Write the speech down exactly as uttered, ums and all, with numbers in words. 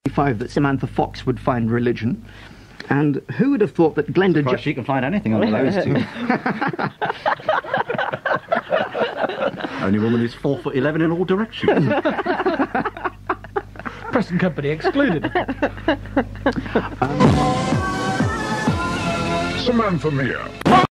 Five that Samantha Fox would find religion. And who would have thought that Glenda... Well, she can find anything under those two. Only woman who's four foot eleven in all directions. Preston Company excluded. um, Samantha Meah.